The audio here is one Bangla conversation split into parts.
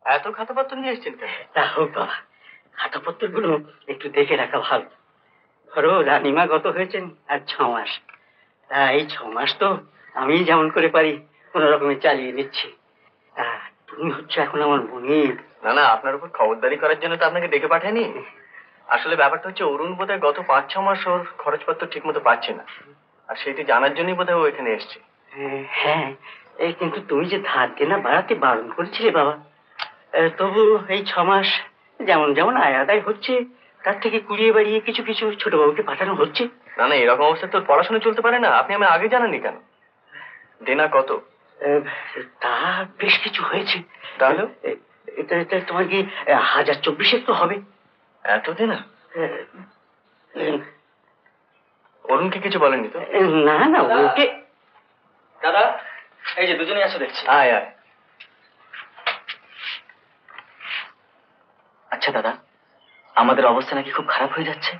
এত খাতাপত্র নিয়ে এসছেন কেন? তা হোক বাবা, খাতাপত্র গুলো একটু দেখে রাখা ভালো। ধরো রানীমা গত হয়েছেন আর 6 মাস, তা এই 6 মাস তো আমি যেমন করে পারি কোন রকমে চালিয়ে নিচ্ছি। তুমি হচ্ছে এখন আমার বোনের। না না, আপনার উপর খবরদারি করার জন্য তো আপনাকে ডেকে পাঠায়নি। আসলে ব্যাপারটা হচ্ছে অরুণ বোধহয় গত 5-6 মাস ওর খরচপত্র ঠিক মতো পাচ্ছে না, আর সেটি জানার জন্যই বোধহয় ও এখানে এসছে। হ্যাঁ, এই কিন্তু তুমি যে ধার দেনা বাড়াতে বারণ করেছিলে বাবা, তবু এই 6 মাস যেমন যেমন আয় আদায় হচ্ছে তার থেকে কুড়িয়ে বাড়িয়ে কিছু কিছু ছোট বাবুকে পাঠানো হচ্ছে। না না, এরকম অবস্থায় তোর পড়াশোনা চলতে পারে না। আপনি আমার আগে জানাননি কেন? দেনা কত? তা বেশ কিছু হয়েছে। তাহলে এটা এটা তোমার কি 1024 তো হবে। এত দেনা? অরুণকে কিছু বলেননি তো? না না, ওকে। দাদা, এই যে দুজনেই আসো দেখছি। আয় আয়। আচ্ছা দাদা, আমাদের অবস্থা নাকি খুব খারাপ হয়ে যাচ্ছে?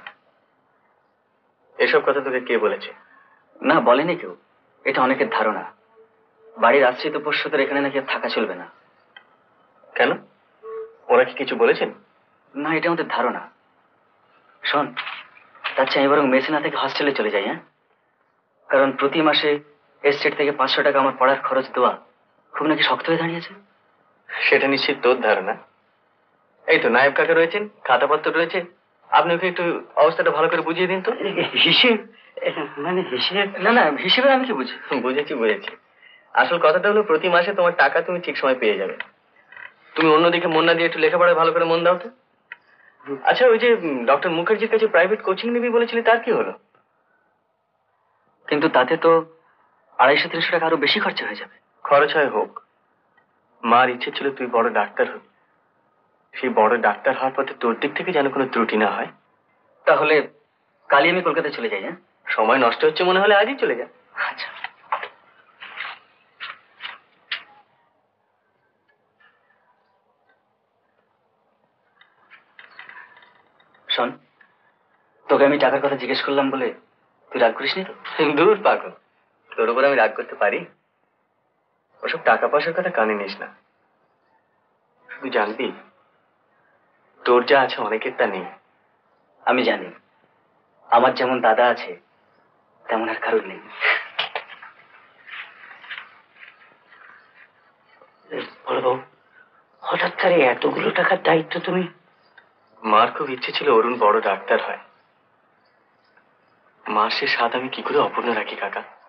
এসব কথা তোকে কে বলেছে? না, বলেনি কেউ, এটা অনেকের ধারণা। বাড়ির আশ্রিত পোষ্যদের এখানে নাকি আর থাকা চলবে না। কেন, ওরা কি কিছু বলেছেন? না, এটা আমাদের ধারণা। শোন, তার চেয়ে আমি বরং মেসিনা থেকে হস্টেলে চলে যাই। হ্যাঁ, কারণ প্রতি মাসে এস্টেট থেকে 500 টাকা আমার পড়ার খরচ দেওয়া খুব নাকি শক্ত হয়ে দাঁড়িয়েছে। সেটা নিশ্চিত তোর ধারণা। এই তো নায়েব কাকা রয়েছেন, খাতাপত্র রয়েছে, আপনি ওকে একটু অবস্থাটা ভালো করে বুঝিয়ে দিন তো। হিসেব মানে হিসেব? না না, হিসেবে আমি কি বুঝি? বুঝেছি বুঝেছি। আসল কথাটা হলো প্রতি মাসে তোমার টাকা তুমি ঠিক সময় পেয়ে যাবে। তুমি অন্যদিকে মন না দিয়ে একটু লেখাপড়ায় ভালো করে মন দাও তো। আচ্ছা, ওই যে ডক্টর মুখার্জির কাছে প্রাইভেট কোচিং নিবি বলেছিলি, তার কি হলো? কিন্তু তাতে তো 250-300 টাকা আরো বেশি খরচা হয়ে যাবে। খরচ হয় হোক, মার ইচ্ছে ছিল তুই বড় ডাক্তার হবি। সেই বড় ডাক্তার হওয়ার পথে তোর দিক থেকে যেন কোনো ত্রুটি না হয়। তাহলে কালই আমি কলকাতা চলে যাই। হ্যাঁ, সময় নষ্ট হচ্ছে মনে হলে আজই চলে যা। আচ্ছা। শোন, তোকে আমি টাকার কথা জিজ্ঞেস করলাম বলে তুই রাগ করিসনি তো? দূর পাগল, তোর উপর আমি রাগ করতে পারি? ওসব টাকা পয়সার কথা কানে নিস না। শুধু জানবি, তোর যা আছে অনেকের তা নেই। আমি জানি, আমার যেমন দাদা আছে তেমন আর কারোর নেই। বলো, হঠাৎ করে এতগুলো টাকার দায়িত্ব তুমি? মার খুব ইচ্ছে ছিল অরুণ বড় ডাক্তার হয়। মার সে স্বাদ আমি কি করে অপূর্ণ রাখি কাকা?